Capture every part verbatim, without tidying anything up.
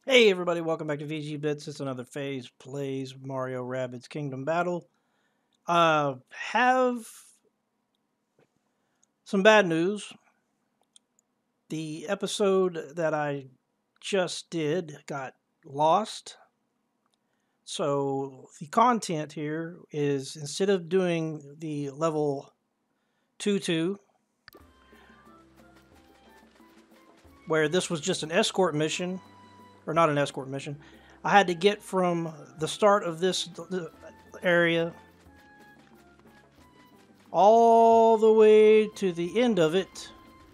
Hey everybody, welcome back to V G Bits. It's another phase plays Mario Rabbids Kingdom Battle. Uh have some bad news. The episode that I just did got lost. So the content here is instead of doing the level two two, where this was just an escort mission, or not an escort mission, I had to get from the start of this area all the way to the end of it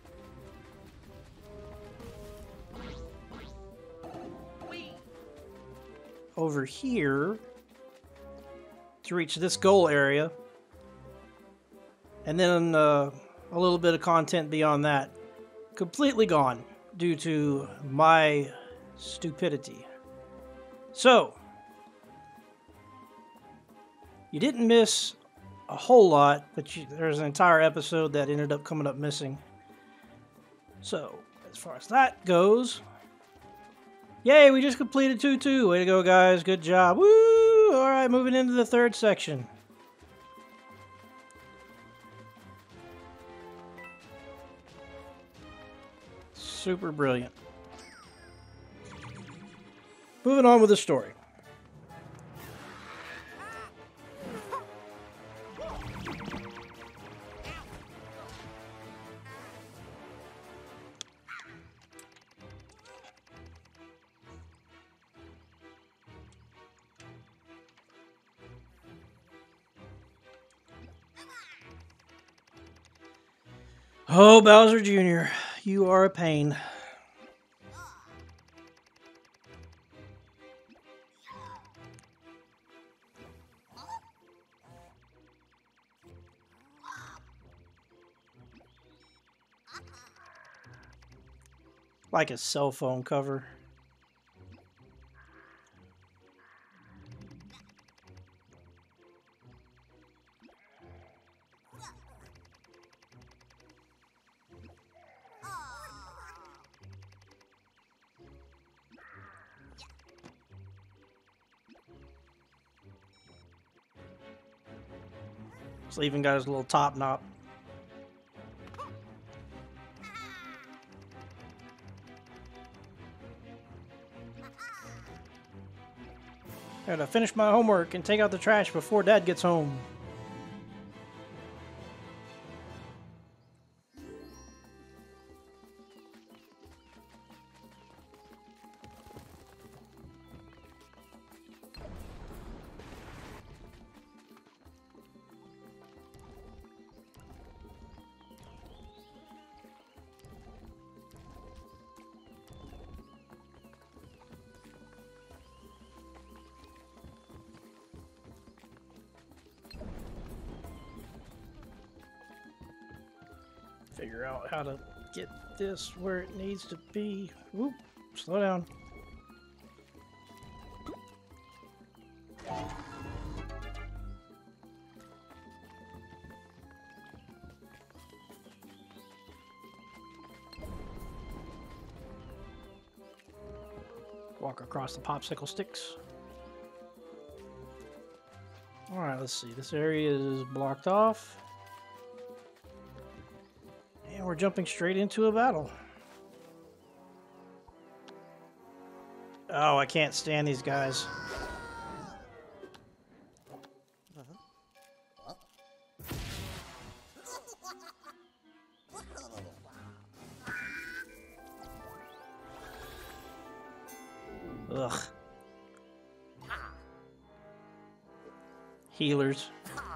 over here to reach this goal area, and then uh, a little bit of content beyond that completely gone due to my stupidity. So you didn't miss a whole lot, but you, there's an entire episode that ended up coming up missing. So as far as that goes, yay, we just completed two two. Way to go, guys. Good job. Woo! Alright, moving into the third section. Super brilliant. Moving on with the story. Oh, Bowser Junior, you are a pain. Like a cell phone cover. It's even got his little top knot. Gotta finish my homework and take out the trash before Dad gets home. Figure out how to get this where it needs to be. Oop, slow down. Walk across the popsicle sticks. Alright, let's see. This area is blocked off. And we're jumping straight into a battle. Oh, I can't stand these guys. Ugh. Healers.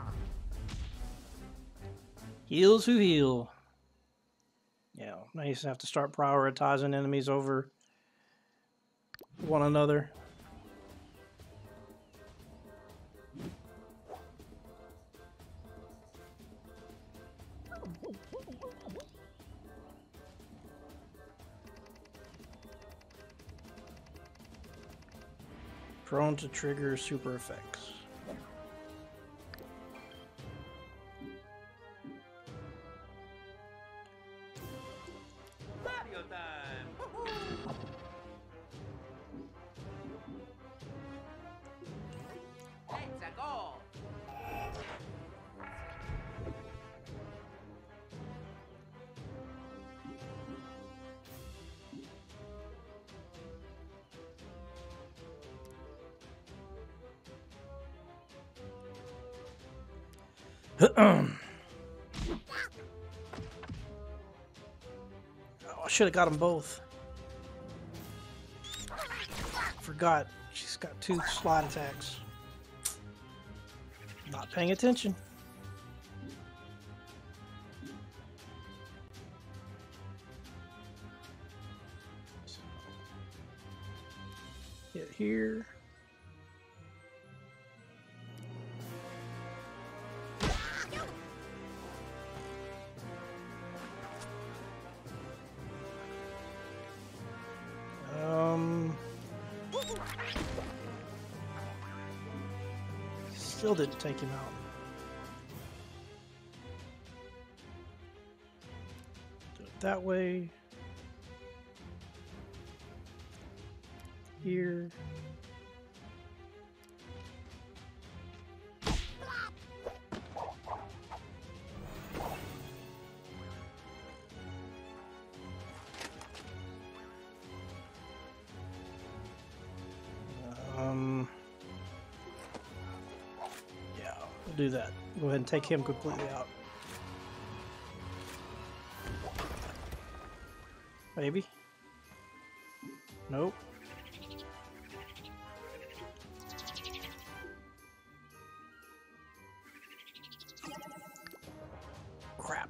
Heals who heal. Yeah, now you just have to start prioritizing enemies over one another. Prone to trigger super effects. Mario time! all. Oh, I should have got them both. Forgot. She's got two slide attacks. Not paying attention. Get here. Um, still didn't take him out. Do it that way. Here. Um, yeah, we'll do that. Go ahead and take him completely out. Maybe. Nope. Crap.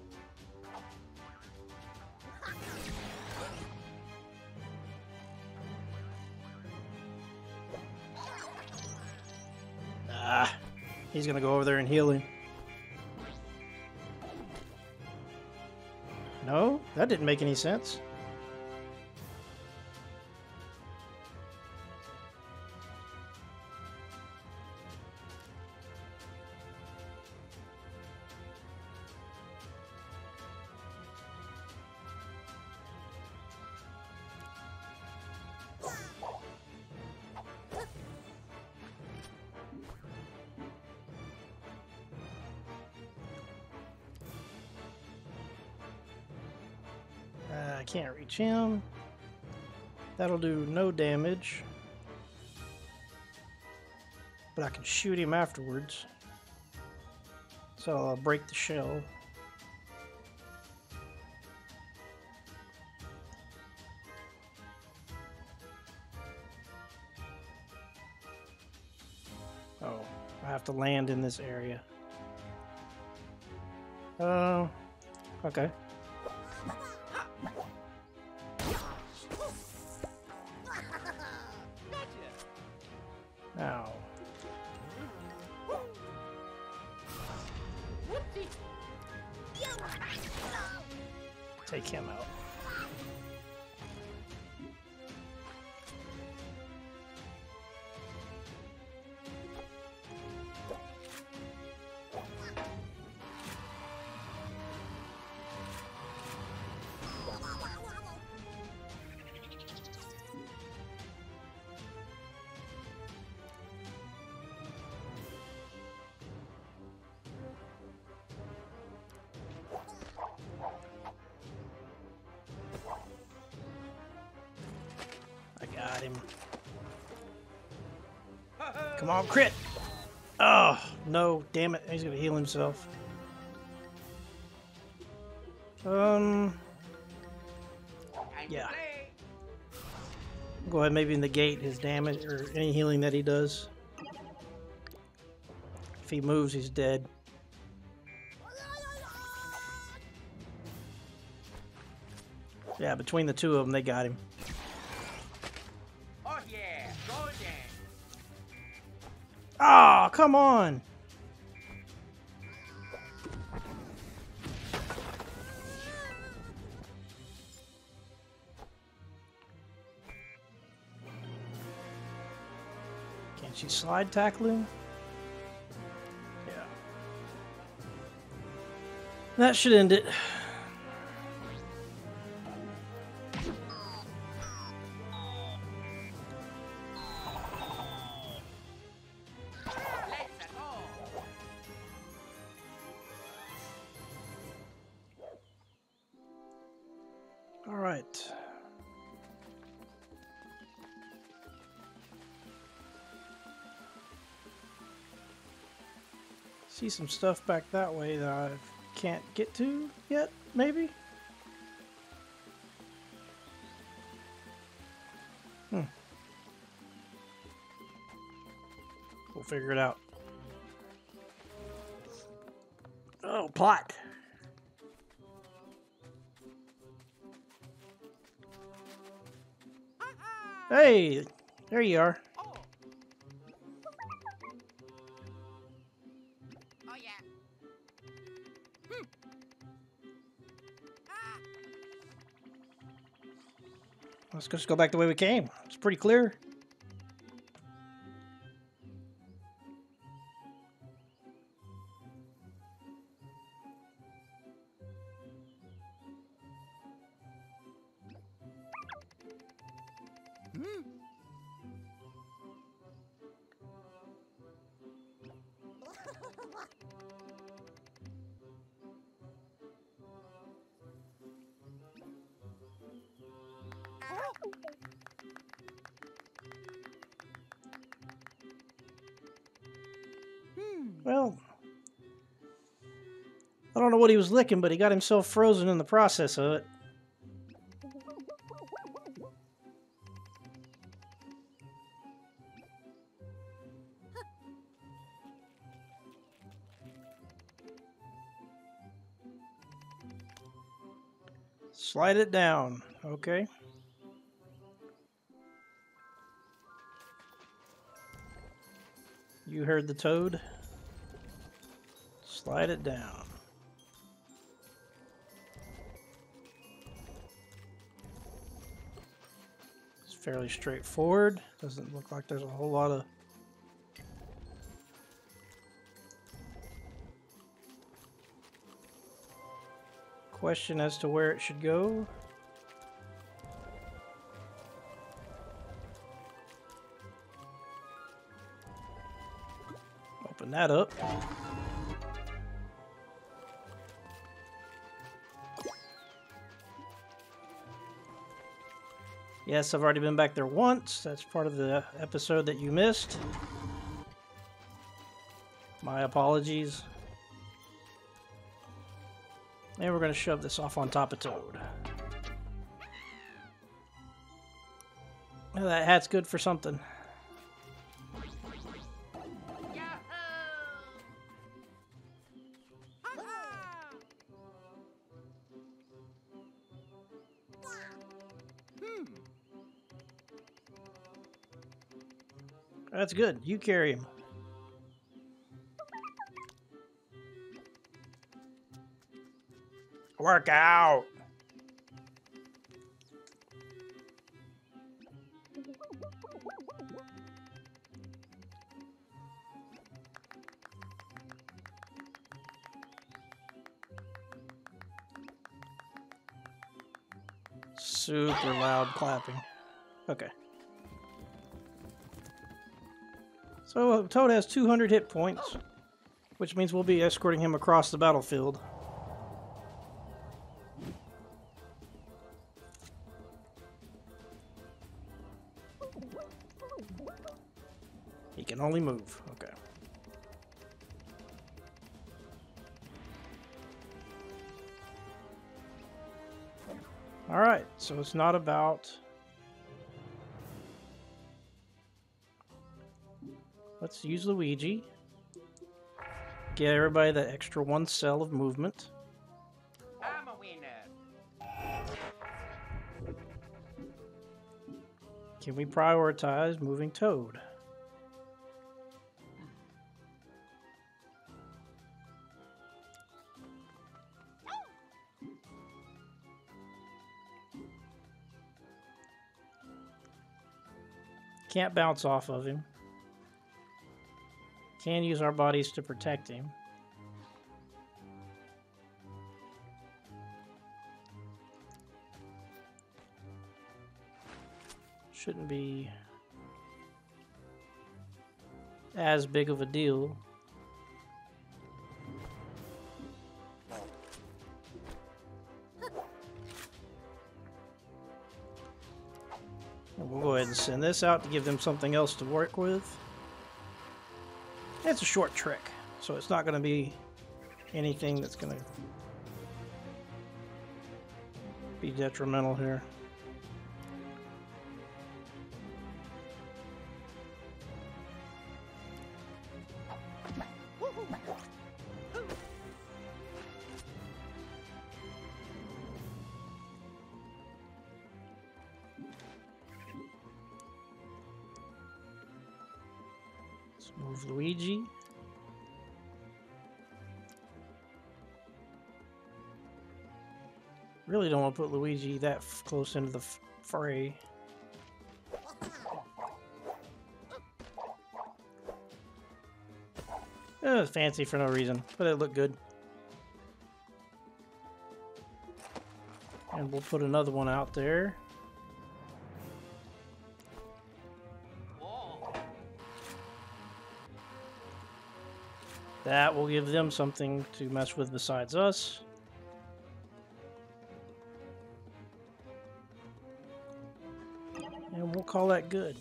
Ah, he's gonna go over there and heal him. No, that didn't make any sense. Uh, I can't reach him. That'll do no damage. But I can shoot him afterwards. So I'll break the shell. Oh, I have to land in this area. Uh, okay. Ow. Take him out. Got him. Come on, crit! Oh, no, damn it. He's gonna heal himself. Um, yeah. Go ahead and maybe negate his damage or any healing that he does. If he moves, he's dead. Yeah, between the two of them, they got him. Oh, come on! Can't she slide tackle him? Yeah. That should end it. right. See some stuff back that way that I can't get to yet, maybe? Hmm. We'll figure it out. Oh, plot. Hey, there you are. Oh. Oh yeah. Hmm. Ah. Let's just go back the way we came. It's pretty clear. Hmm. Hmm. Well, I don't know what he was licking, but he got himself frozen in the process of it. Slide it down. Okay. You heard the toad. Slide it down. It's fairly straightforward. Doesn't look like there's a whole lot of question as to where it should go. Open that up. Yes, I've already been back there once. That's part of the episode that you missed. My apologies. And we're going to shove this off on top of Toad. Well, that hat's good for something. That's good. You carry him. Work out. Super loud clapping. Okay. So Toad has two hundred hit points, which means we'll be escorting him across the battlefield. He can only move. Okay. Alright, so it's not about... Let's use Luigi. Get everybody that extra one cell of movement. I'm a winner. Can we prioritize moving Toad? Can't bounce off of him. Can use our bodies to protect him. Shouldn't be as big of a deal. And we'll go ahead and send this out to give them something else to work with. It's a short trek, so it's not going to be anything that's going to be detrimental here. Let's move Luigi. Really don't want to put Luigi that f close into the f fray. It was fancy for no reason, but it looked good. And we'll put another one out there. That will give them something to mess with besides us. And we'll call that good.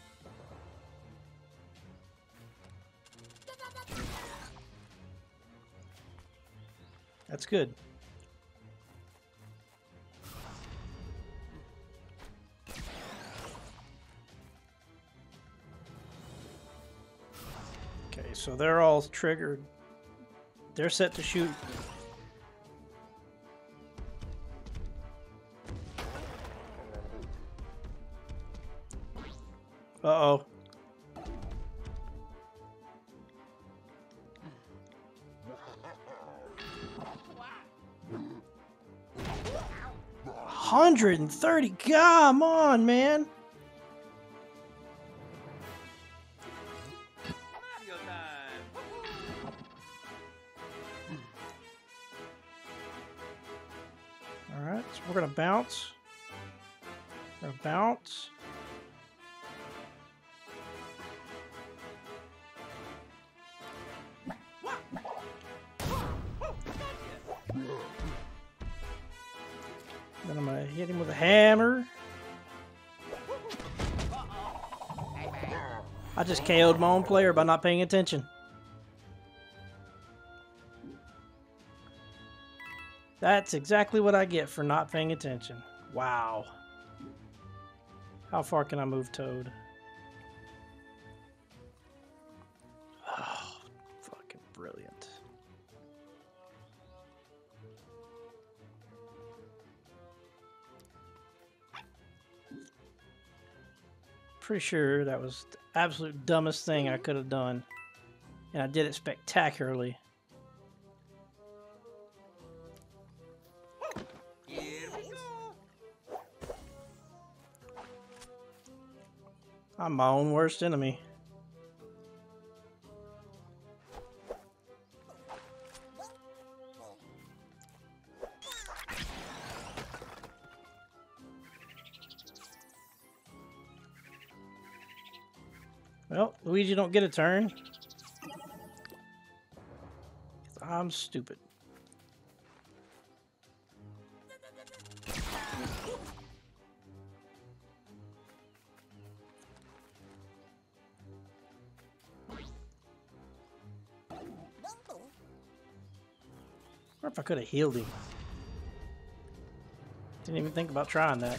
That's good. Okay, so they're all triggered. They're set to shoot. Uh-oh. one hundred thirty. Come on, man. Mario time. All right, so we're gonna bounce. We're gonna bounce. Then I'm gonna hit him with a hammer. I just K O'd my own player by not paying attention. That's exactly what I get for not paying attention. Wow. How far can I move Toad? Oh, fucking brilliant. Pretty sure that was the absolute dumbest thing I could have done. And I did it spectacularly. Here we go. I'm my own worst enemy. Well, Luigi don't get a turn. I'm stupid. Or if I could have healed him. Didn't even think about trying that.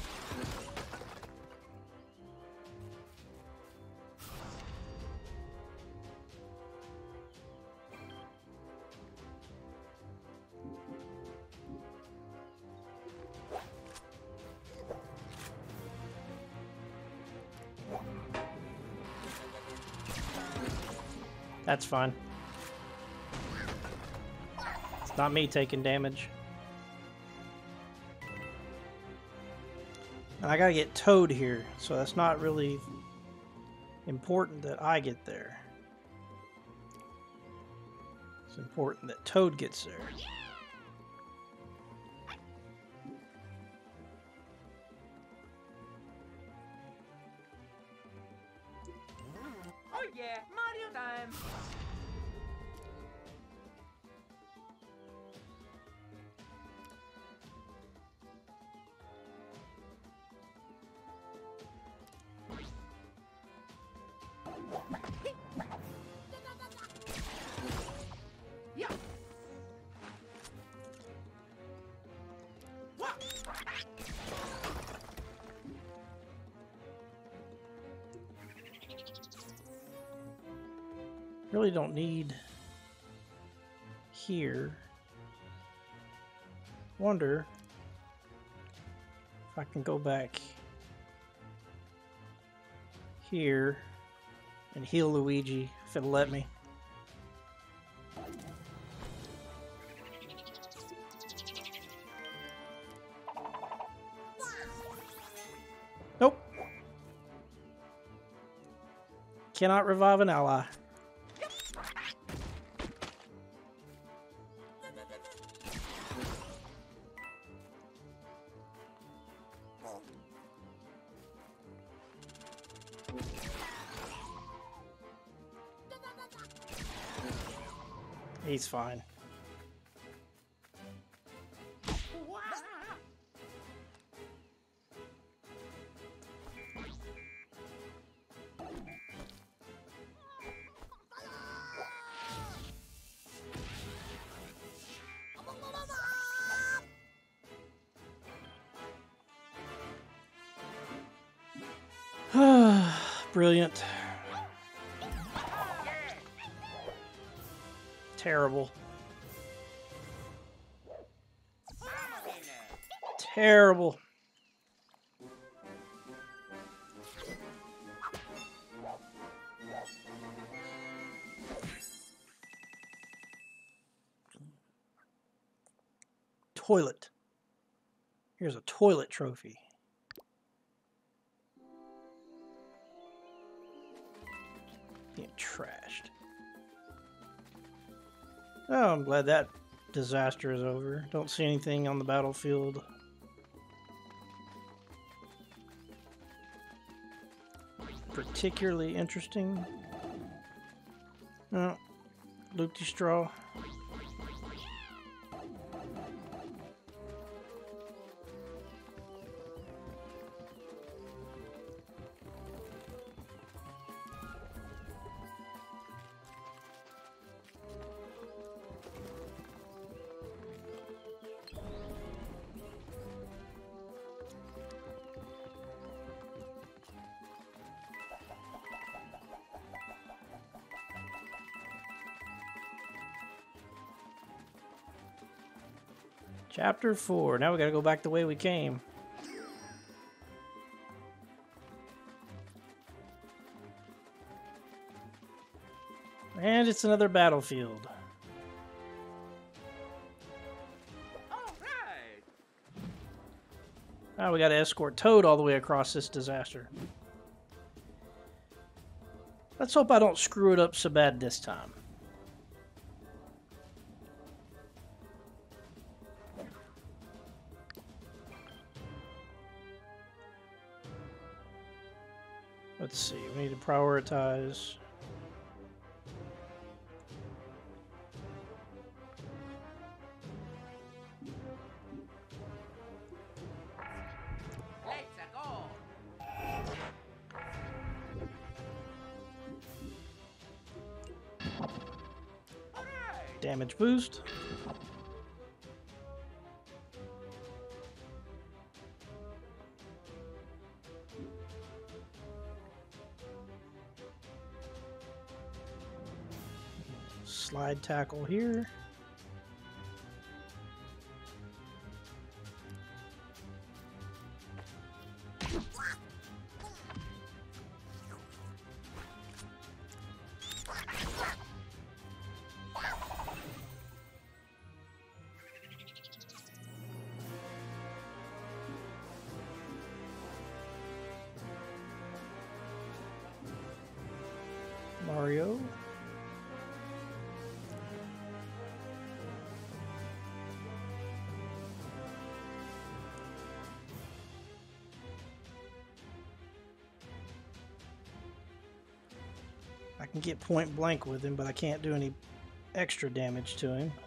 That's fine. It's not me taking damage. And I gotta get Toad here, so that's not really important that I get there. It's important that Toad gets there. Oh yeah, Mario time. Really don't need here. Wonder if I can go back here and heal Luigi if it'll let me. Nope. Cannot revive an ally. He's fine. Brilliant. Terrible. Terrible. Toilet. Here's a toilet trophy. Being trashed. Oh, I'm glad that disaster is over. Don't see anything on the battlefield. Particularly interesting. No. Loopty straw. Chapter four. Now we gotta go back the way we came. And it's another battlefield. All right. Now we gotta escort Toad all the way across this disaster. Let's hope I don't screw it up so bad this time. Let's see, we need to prioritize. Let's go. All right. Damage boost. Slide tackle here. Mario. I can get point blank with him, but I can't do any extra damage to him.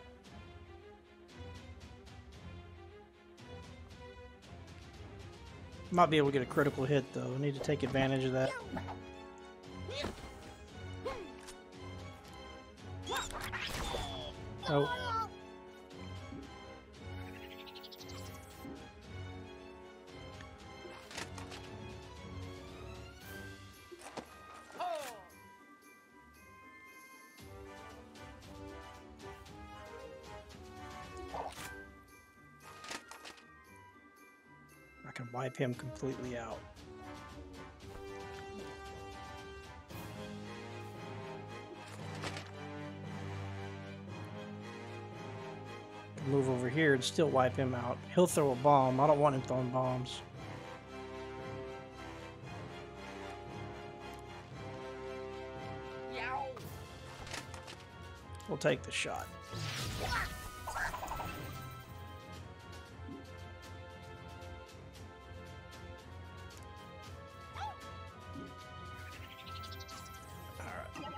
Might be able to get a critical hit though. I need to take advantage of that. Oh. can wipe him completely out. Move over here and still wipe him out. He'll throw a bomb. I don't want him throwing bombs. Yow. We'll take the shot. Alright.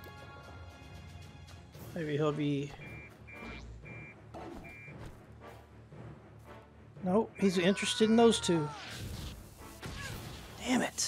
Maybe he'll be... Nope, he's interested in those two. Damn it.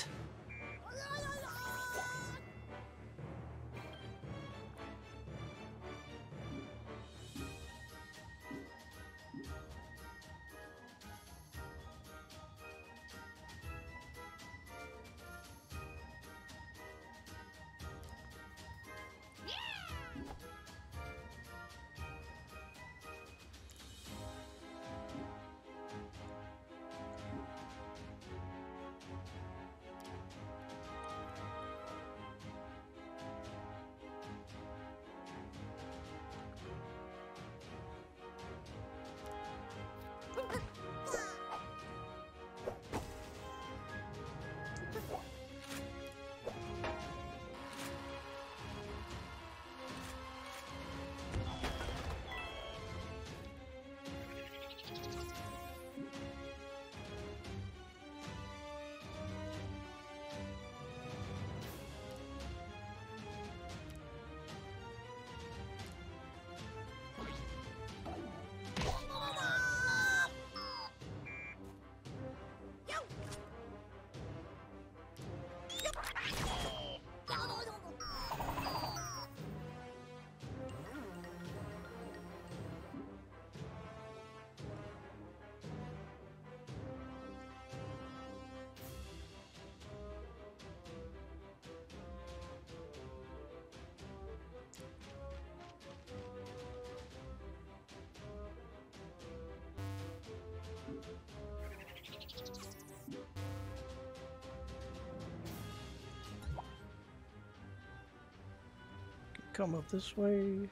Come up this way.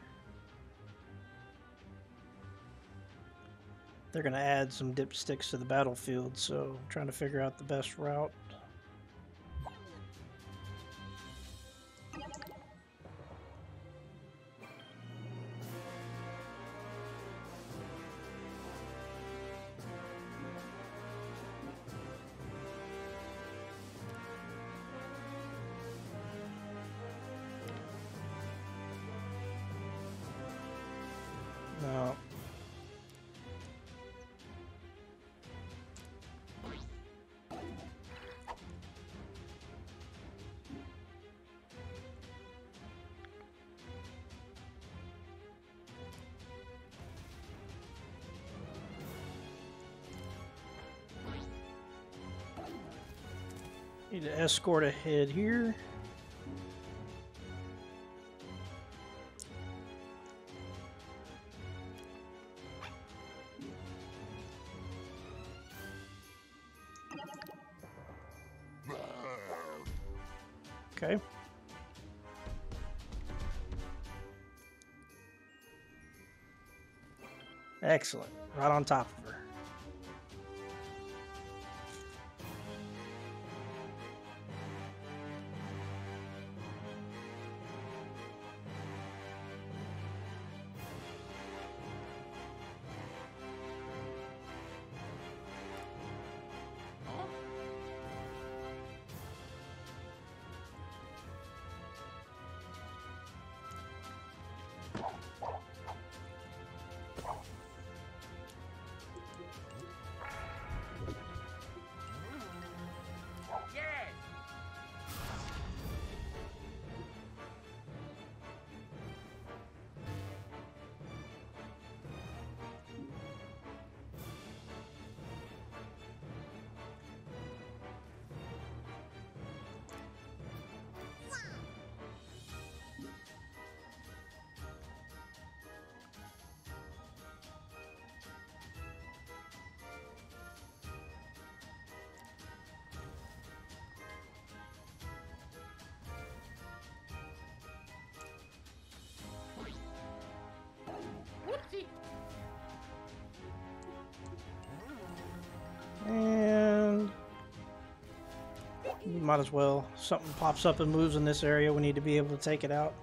They're gonna add some dipsticks to the battlefield, so I'm trying to figure out the best route. No. Need to escort ahead here. Okay. Excellent. Right on top of her. You might as well. Something pops up and moves in this area, we need to be able to take it out.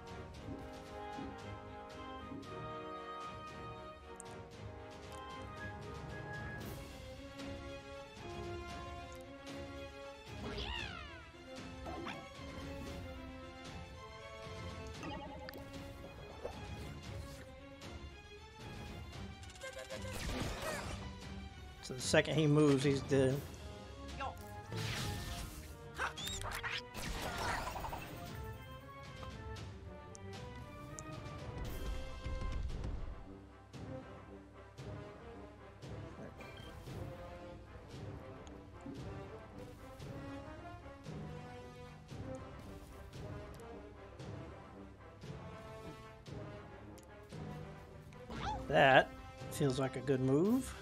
So the second he moves, he's dead. That feels like a good move.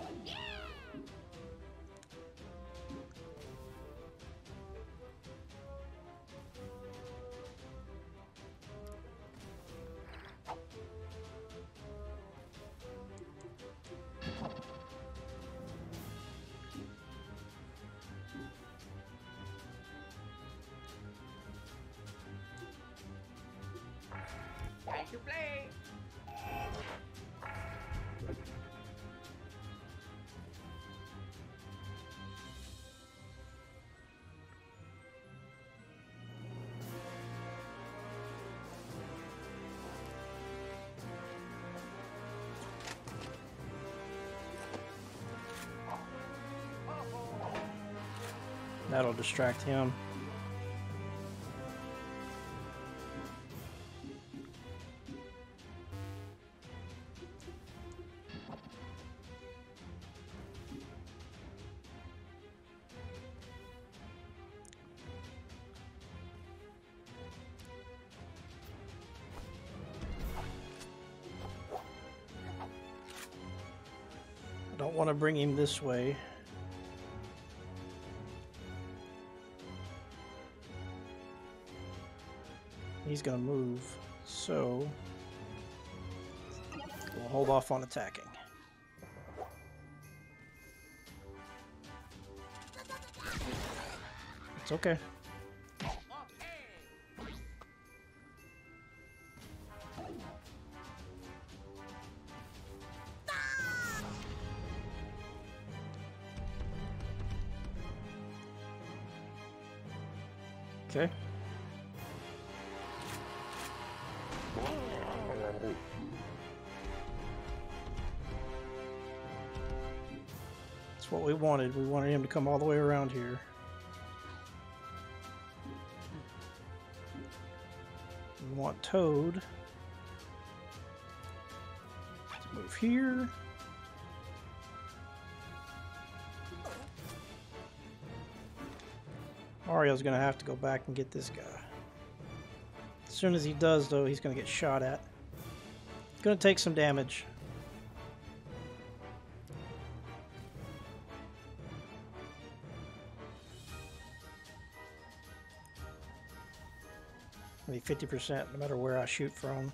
Time to play. That'll distract him. I don't want to bring him this way. He's gonna move, so we'll hold off on attacking. It's okay. Okay. That's what we wanted. We wanted him to come all the way around here. We want Toad to move here. Mario's gonna have to go back and get this guy. As soon as he does, though, he's gonna get shot at. Gonna take some damage. Maybe fifty percent, no matter where I shoot from.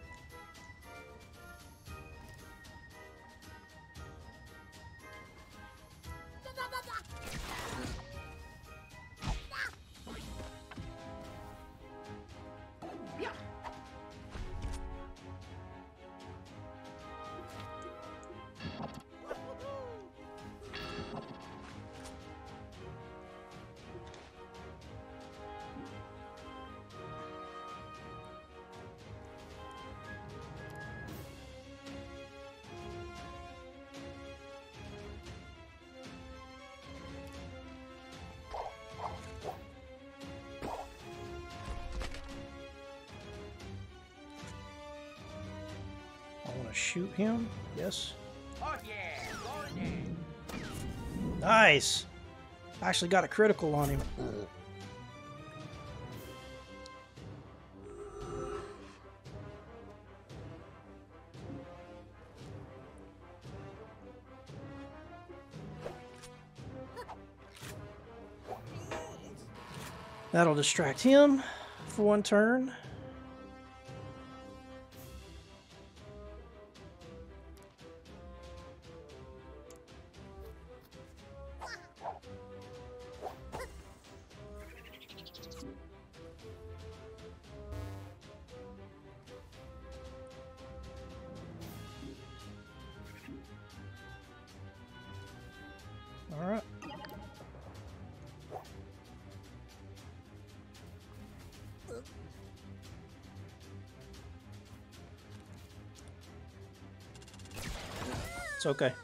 Shoot him? Yes. Oh yeah, golden. Nice! I actually got a critical on him. That'll distract him for one turn. All right. It's okay.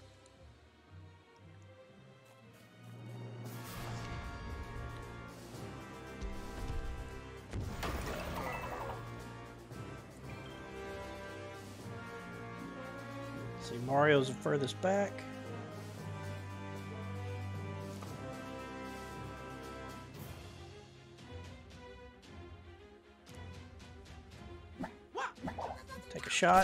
See, Mario's the furthest back. Take a shot.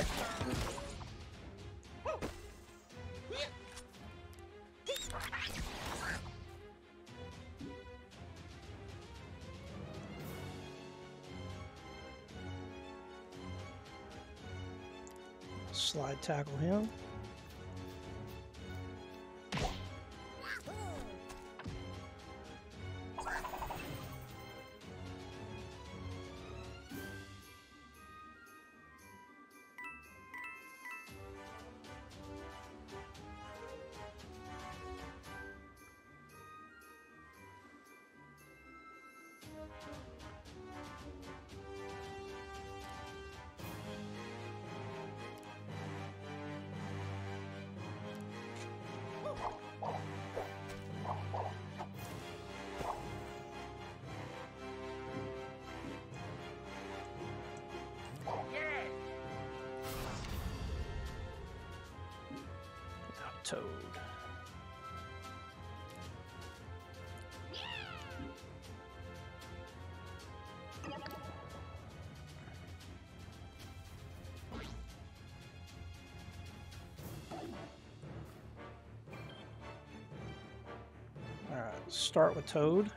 Slide tackle him. Toad. All right, start with Toad.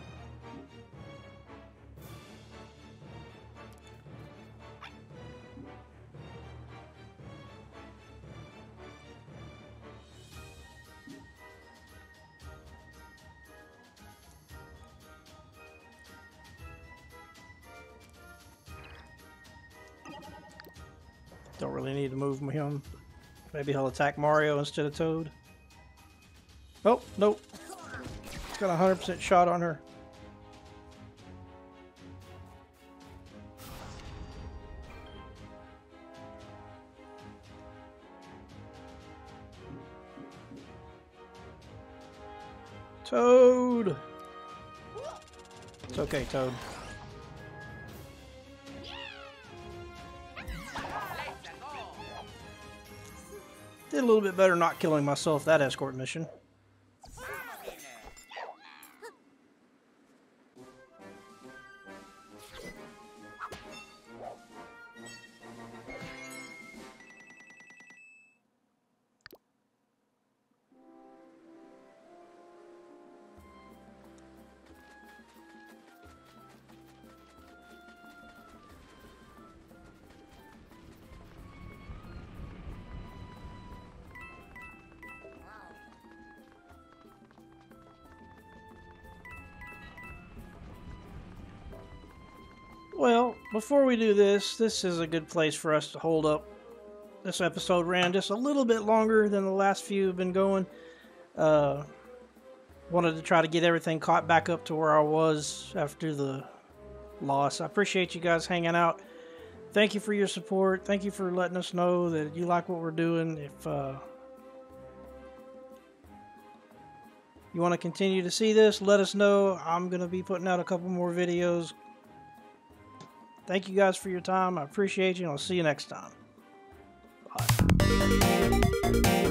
Don't really need to move him. Maybe he'll attack Mario instead of Toad. Oh, nope. It's got a one hundred percent shot on her. Toad! It's okay, Toad. Did a little bit better not killing myself that escort mission. Well, before we do this, this is a good place for us to hold up. This episode ran just a little bit longer than the last few have been going. Uh, wanted to try to get everything caught back up to where I was after the loss. I appreciate you guys hanging out. Thank you for your support. Thank you for letting us know that you like what we're doing. If uh, you want to continue to see this, let us know. I'm going to be putting out a couple more videos. Thank you guys for your time. I appreciate you, and I'll see you next time. Bye.